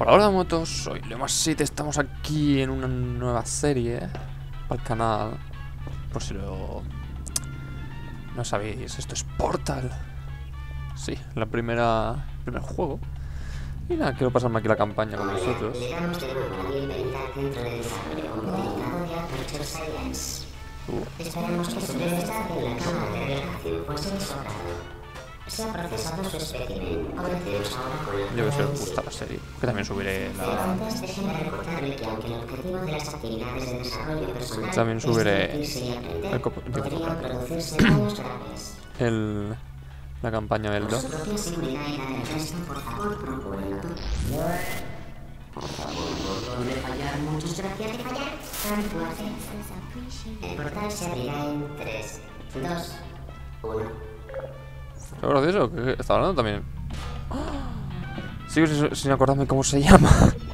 Hola motos, soy Lemas7, estamos aquí en una nueva serie para el canal. Por si no sabéis, esto es Portal. Sí, el primer juego. Y nada, quiero pasarme aquí la campaña con vosotros. Le damos de nuevo la bienvenida al Centro de Desarrollo Computarizado de Aperture Science. Esperamos que su bienestar en la cámara de relajación fuese de su agrado. Se ha procesado su espécimen. Comencemos ahora con la... Yo que sé, os gusta la serie. Que también subiré Pero la... antes déjenme recordarle que aunque el objetivo de las actividades de desarrollo personal También subiré es divertirse y aprender, el podrían producirse daños graves. la campaña del Por 2. su propia seguridad y la del resto, por favor, procúrenlo. Por favor, no de fallar, muchas gracias de fallar. Tanto hace. El portal se abrirá en 3, 2, 1. ¿Es gracioso? Que está hablando también. Sigo sin acordarme cómo se llama.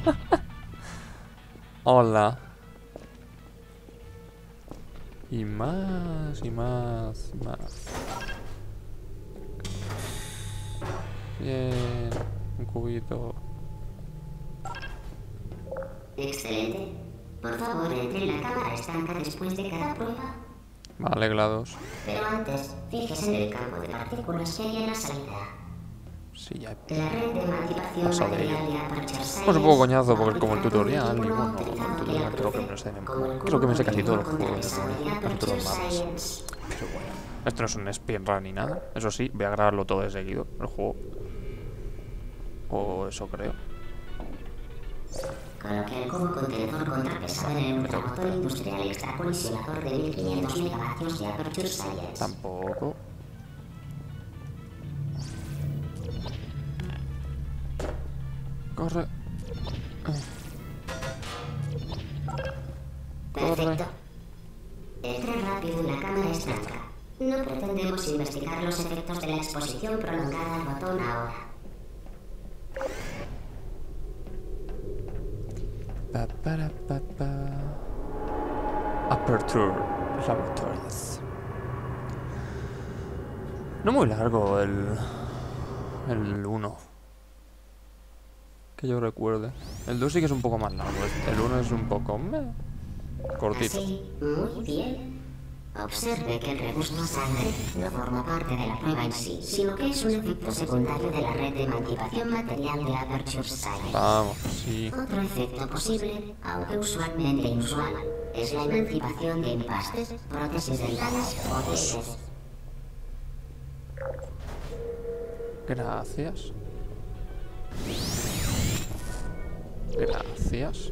Hola. Y más, y más, y más. Bien. Un cubito. Excelente. Por favor, entre en la cámara estanca después de cada prueba. Vale, GLaDOS. Pero antes, fíjese en el campo de partículas que hay en la salida. Sí, ya. La red de emancipación Pasa de material de Aperture Science. Pues un poco coñazo, porque como el fabrica todo tutorial, y tipo bueno, autorizado el que tutorial la creo que me produce, lo sé de memoria. como el Creo que me sé casi todos los contra juegos de pesado de memoria, casi Aperture todos los mapas. Science. Pero bueno, esto no es un speedrun ni nada. Eso sí, voy a grabarlo todo de seguido, el juego. O eso creo. Coloque el cubo contenedor contrapesado en el ultramotor industrial extracolisionador de 1500 megavatios de Aperture Science. Tampoco. Corre. Perfecto. Entre rápido en la cámara estanca. No pretendemos investigar los efectos de la exposición prolongada al botón ahora. Aperture Laboratories. No muy largo el 1. Que yo recuerde. El 2 sí que es un poco más largo. El 1 es un poco cortito. Así, muy bien. Observe que el regusto sangre no forma parte de la prueba en sí, sino que es un efecto secundario de la red de emancipación material de Aperture Science. Vamos, sí. Otro efecto posible, aunque usualmente inusual, es la emancipación de empastes, prótesis dentales o dientes. Gracias. Gracias.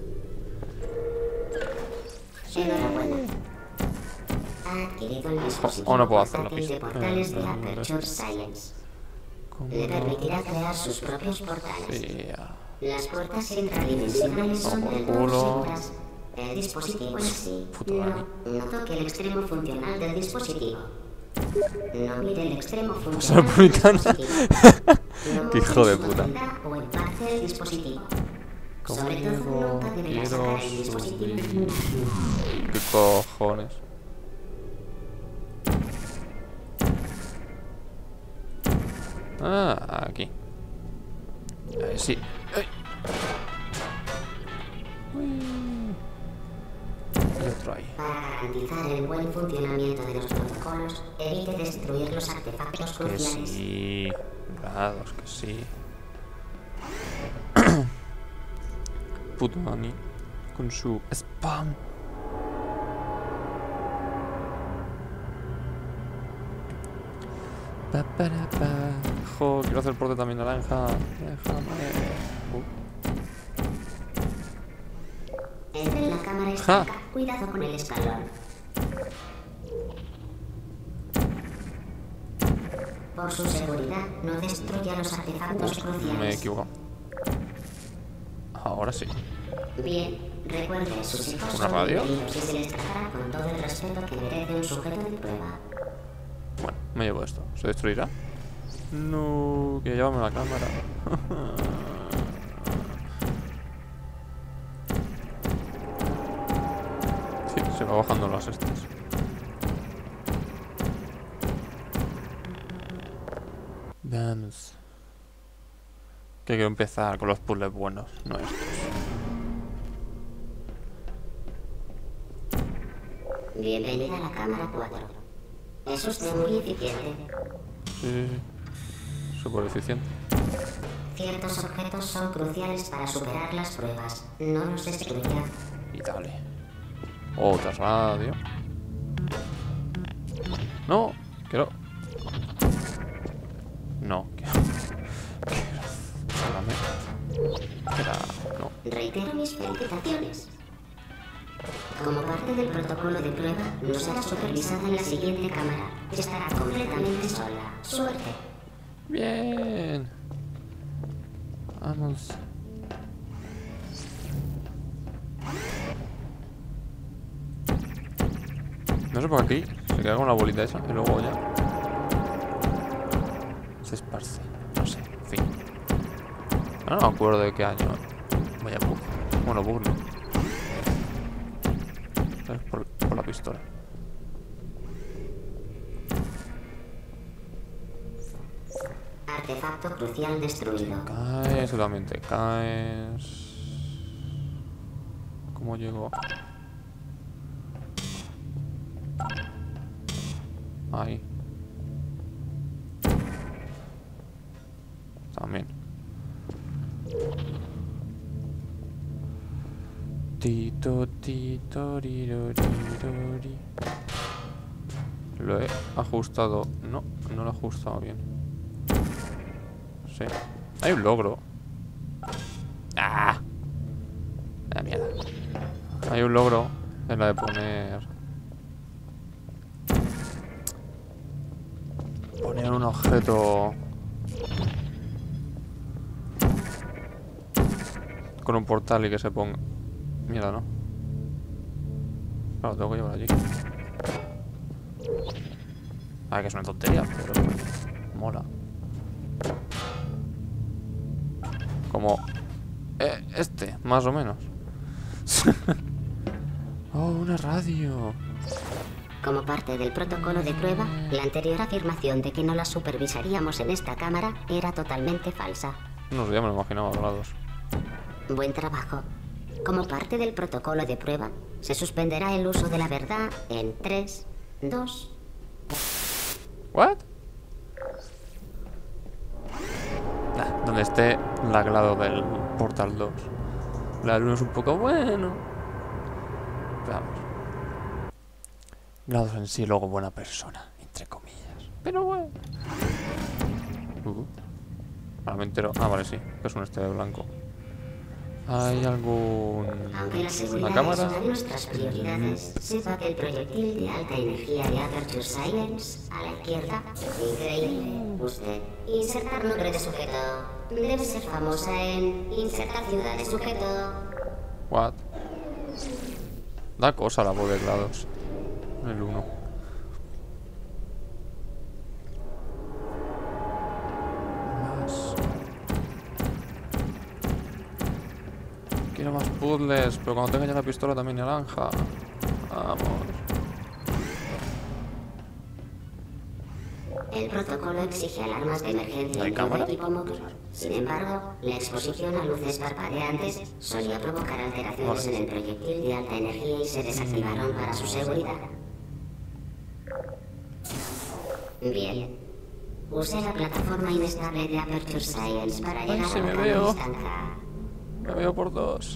Enhorabuena. Ha adquirido el dispositivo O no puedo hacer la portátil de pista. portales de Aperture Science. Le permitirá crear sus propios portales. Sí, ya. Las puertas intradimensionales son Por del todo culo. seguras. El dispositivo en sí Puto Dani. no toque el extremo funcional del dispositivo. No mire el extremo Soy funcional del puritana. dispositivo. No Qué hijo de mueva puta. en su totalidad o en parte del dispositivo. Sobre todo, Conmigo nunca deberá quiero sacar el dispositivo. subir. ¿Qué cojones? Ah, aquí. Sí. Ay. Uy. Y otro ahí. Para garantizar el buen funcionamiento de los protocolos, evite destruir los artefactos Que cruciales. sí. GLaDOS, que sí. Puto Dani. Con su spam. Jo, quiero hacer porte también naranja. Déjame. Entre en la cámara estanca. Cuidado con el escalón. Por su seguridad, no destruya los artefactos Me he cruciales. equivocado. Ahora sí. Bien, recuerde, sus hijos ¿Una son radio? bienvenidos y se les tratará con todo el respeto que merece un sujeto de prueba. Bueno, me llevo esto. ¿Se destruirá? No, que llévame la cámara. Sí, se va bajando las estas. Vamos. Que quiero empezar con los puzzles buenos, no estos. Bienvenida a la cámara 4. Es usted muy eficiente. Sí. Súper eficiente. Ciertos objetos son cruciales para superar las pruebas. No los destruya. Y dale. Otra radio. No, quiero. No, quiero. No. Reitero mis felicitaciones. Como parte del protocolo de prueba, no será supervisada en la siguiente cámara. Estará completamente sola. Suerte. Bien. Vamos. No sé por aquí. Se queda con la bolita esa y luego ya se esparce. No sé, en fin. No me acuerdo de qué año. Vaya bug. Bueno, bug no. ¿Sabes? Por la pistola. Artefacto crucial destruido. Caes, solamente caes. ¿Cómo llego? Ahí. También. Tito, tito, rirori. Lo he ajustado. No, no lo he ajustado bien. Sí. Hay un logro. ¡Ah! La mierda. Hay un logro en la de poner un objeto con un portal y que se ponga. Mierda, ¿no? Claro, tengo que llevar allí. Ah, que es una tontería, pero mola. Como este, más o menos. Oh, una radio. Como parte del protocolo de prueba, la anterior afirmación de que no la supervisaríamos en esta cámara era totalmente falsa. No sé, ya me lo imaginaba a los lados. Buen trabajo. Como parte del protocolo de prueba, se suspenderá el uso de la verdad en 3, 2... ¿What? Donde esté laglado del Portal 2. La luna es un poco bueno. Veamos. Glados en sí, luego buena persona, entre comillas. Pero bueno. Ahora me entero. Ah, vale, sí. Que es un este de blanco. ¿Hay algún... Aunque la seguridad ¿Una cámara? es una de nuestras prioridades, sepa que el proyectil de alta energía de Aperture Science, a la izquierda, increíble. Usted, insertar nombre de sujeto. Debe ser famosa en insertar ciudad de sujeto. What? Da cosa la voz de Glados. El 1. Más. Quiero más puzzles, pero cuando tenga ya la pistola también naranja. Vamos. El protocolo exige alarmas de emergencia ¿Hay en todo cámara? equipo móvil. Sin embargo, la exposición a luces parpadeantes solía provocar alteraciones en el proyectil de alta energía y se desactivaron para su seguridad. Bien. Use la plataforma inestable de Aperture Science para llegar sí, a me la veo. distancia. Me veo por 2.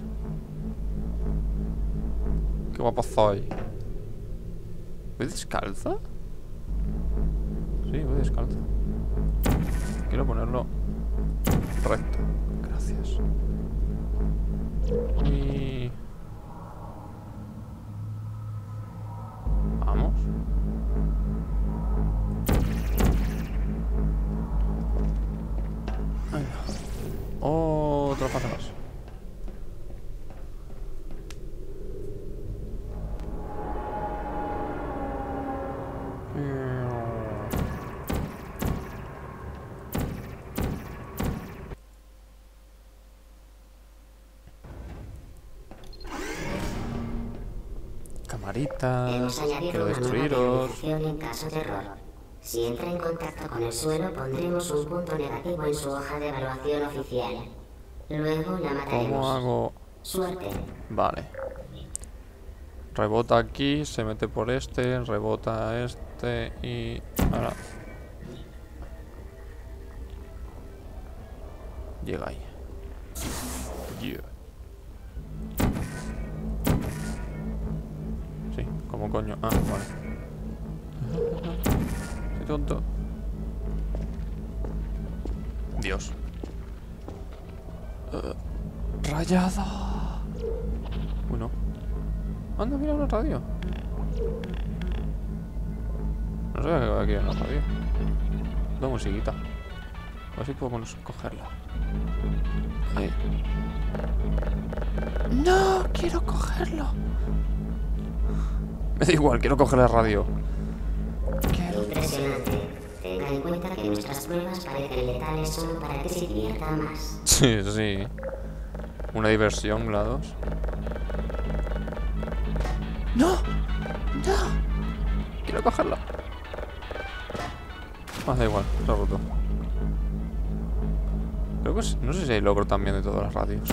Qué guapo soy. ¿Voy descalza? Sí, voy descalzo. Quiero ponerlo recto. Gracias. Y... vamos. Venga. Otra fase más. Camaritas. Hemos añadido Quiero una nueva destruiros. penalización en caso de error. Si entra en contacto con el suelo, pondremos un punto negativo en su hoja de evaluación oficial. Luego la mataremos. ¿Cómo hago? Suerte. Vale. Rebota aquí, se mete por este, rebota este y... ahora... llega ahí. Yeah. Sí, como coño. Ah, vale. Soy tonto. Dios. Rayada. Bueno. Anda, mira una radio. No sabía que aquí había una radio. Da musiquita. A ver si puedo cogerla. Ahí. No, quiero cogerlo. Me da igual, quiero coger la radio. Impresionante. Tenga en cuenta que nuestras pruebas parecen letales solo para que se divierta más. Sí, sí. Una diversión, GLaDOS. ¡No! ¡No! Quiero cogerla. Ah, da igual, se ha roto. Creo que no sé si hay logro también de todas las radios.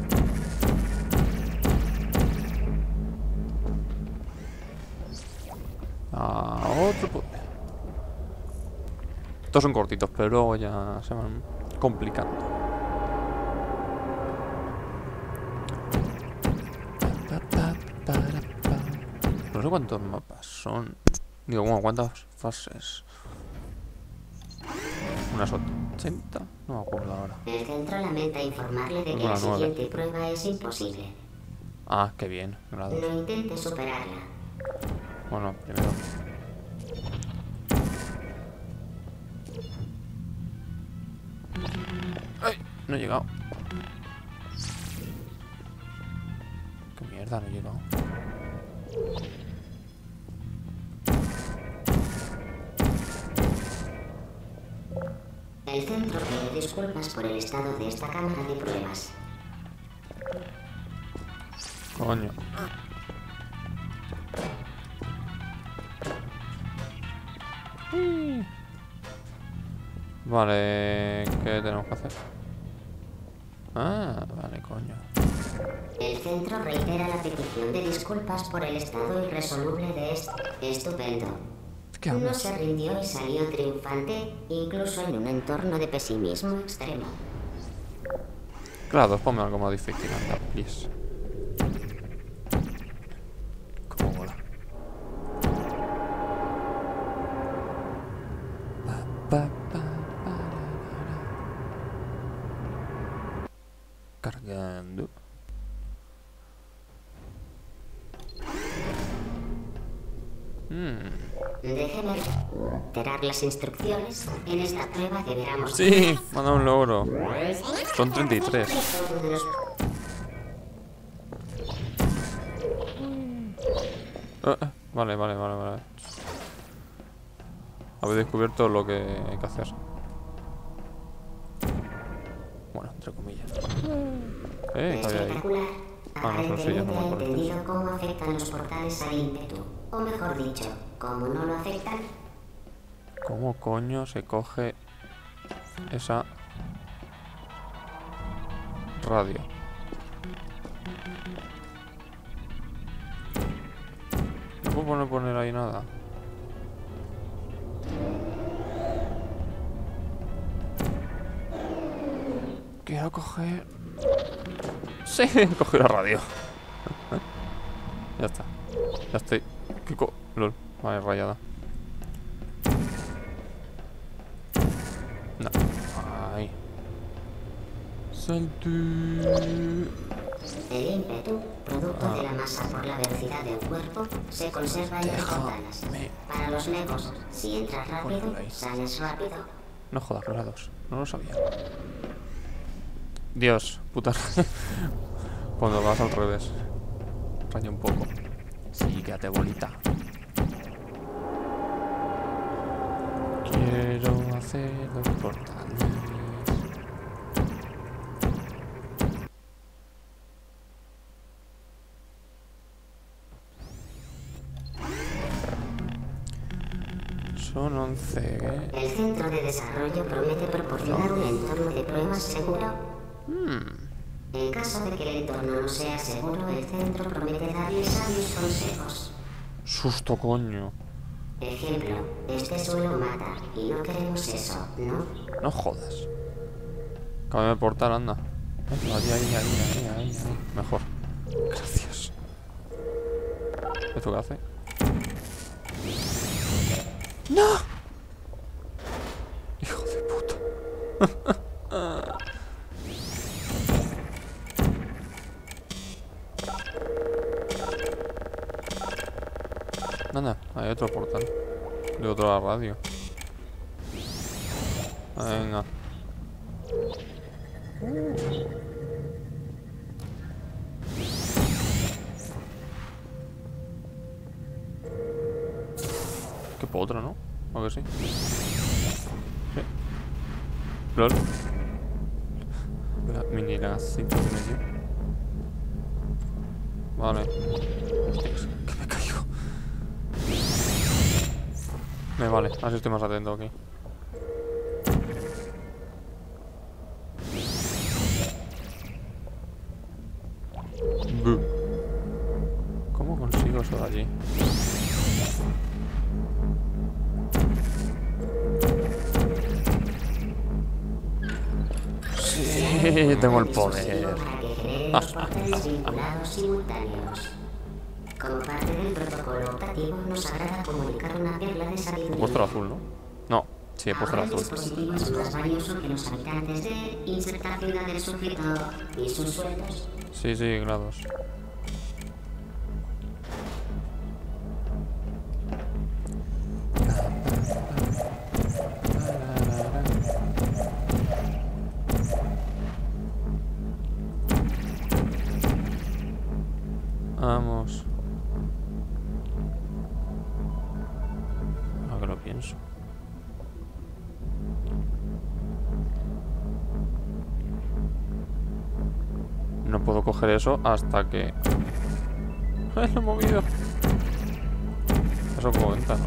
Otro puzzle. Estos son cortitos, pero luego ya se van complicando. No sé cuántos mapas son. Digo, bueno, ¿cuántas fases? Unas 80. No me acuerdo ahora. El centro lamenta informarle de que Bueno, la 9. siguiente prueba es imposible. Ah, qué bien, GLaDOS. No intente superarla. Bueno, primero. ¡Ay! No he llegado. ¿Qué mierda? No he llegado. El centro pide disculpas por el estado de esta cámara de pruebas. Coño. Vale, ¿qué tenemos que hacer? Ah, vale, coño. El centro reitera la petición de disculpas por el estado irresoluble de esto. Estupendo. ¿Qué No hablas? se rindió y salió triunfante, incluso en un entorno de pesimismo extremo. GLaDOS, ponme algo más difícil, anda, please. Cómo mola. Cargando. Déjeme reiterar las instrucciones. En esta prueba deberemos... Sí, manda un logro. Son 33. Vale. Habéis descubierto lo que hay que hacer. Bueno, entre comillas. ¿Qué había ahí? Espectacular. Ah, no, son sillas, no Aparentemente me ha acuerdo. entendido cómo afectan los portales al ímpetu. O mejor dicho, cómo no lo afectan. ¿Cómo coño se coge esa radio? No puedo poner ahí nada. Quiero coger... Sí, cogí la radio. Ya está. Ya estoy. Lol, vale, rayada. No. Ay. Salte. El ímpetu, producto de la masa por la velocidad del cuerpo, se conserva entre portales. Para los legos, si entras rápido, sales rápido. No jodas, GLaDOS. No lo sabía. Dios, puta. Cuando vas al revés. Raya un poco. Sí, quédate bolita. Quiero hacer los portales. Son 11. El centro de desarrollo promete proporcionar un entorno de pruebas seguro. En caso de que el entorno no sea seguro, el centro promete darle sabios consejos. Susto, coño. Ejemplo, este suelo mata y no queremos eso, ¿no? No jodas. Cámbiame el portal, anda. Ahí. Mejor. Gracias. ¿Esto qué hace? ¡No! Hijo de puta. Anda, hay otro portal. De otra radio. Venga. Que por otra, ¿no? ¿O que sí? Sí. LOL. La mini lagacita que me dio. Vale. Hostias, que me caigo. Me vale, así estoy más atento aquí. ¿Cómo consigo eso de allí? Sí, tengo el poder. Los portales vinculados simultáneos. Como parte del protocolo optativo, nos agrada comunicar una perla de He sabiduría. puesto el azul, ¿no? No, sí, he puesto el Ahora el azul. dispositivo es más valioso que los habitantes de insertar ciudad del sujeto y sus sueldos. Sí, grados. Vamos. Ahora que lo pienso. No puedo coger eso hasta que... ¡Lo he movido! Eso como venta, ¿no?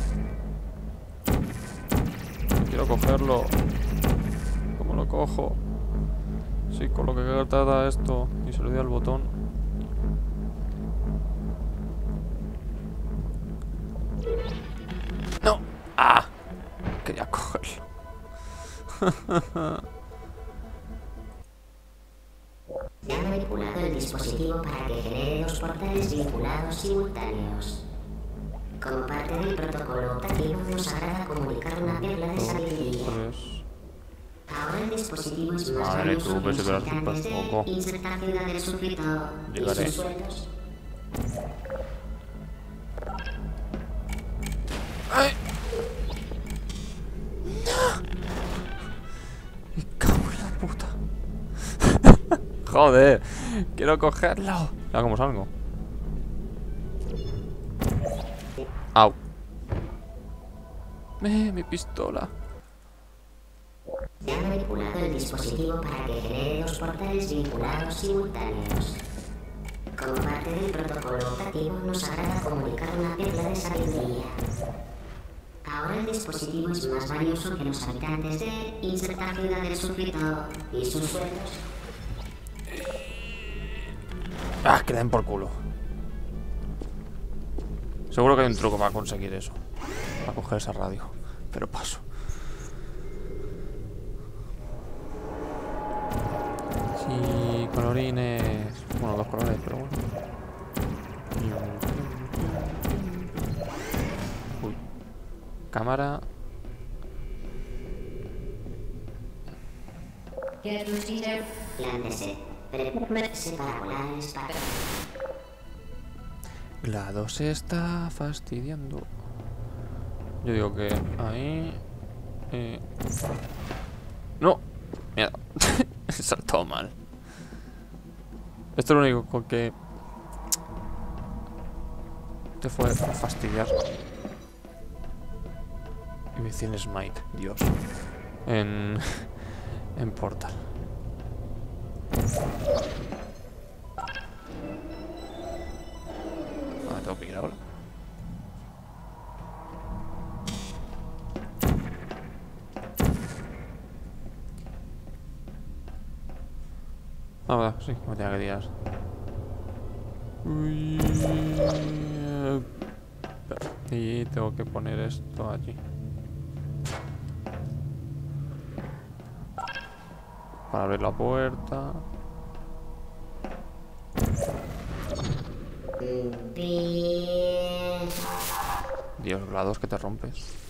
Quiero cogerlo. ¿Cómo lo cojo? Sí, con lo que tarda esto. Y se le doy al botón. ¡No! ¡Ah! Quería cogerlo. Se ha manipulado el dispositivo para que genere dos portales vinculados simultáneos. Como parte del protocolo optativo, nos agrada comunicar una perla de sabiduría. Pues... Ahora el dispositivo es más Madre valioso tú, que que se los verás habitantes súper de poco. insertar ciudad del sujeto y Llegaré. sus sueldos. ¡Ay! ¡No! Me cago en la puta. Joder, quiero cogerlo. Ya como salgo. Au. Mi pistola. Se ha manipulado el dispositivo para que genere dos portales vinculados simultáneos. Como parte del protocolo optativo, nos agrada comunicar una perla de sabiduría. Ahora el dispositivo es más valioso que los habitantes de insertar ciudad del sujeto y sus sueldos. Ah, que den por culo. Seguro que hay un truco para conseguir eso. Para coger esa radio. Pero paso. Sí, colorines. Bueno, dos colores, pero bueno. Uy. Cámara. Lándese. Prepárese para volar al espacio. GLaDOS se está fastidiando. Yo digo que ahí... ¡No! Mierda. He saltado mal. Esto es lo único con que... te fue a fastidiar. Y me decían Smite, Dios. En Portal. ¿Dónde tengo que ir ahora? Ah, verdad, sí, me tenía que tirar. Uy, y tengo que poner esto allí. Para abrir la puerta. Bien. Dios, GLaDOS, que te rompes.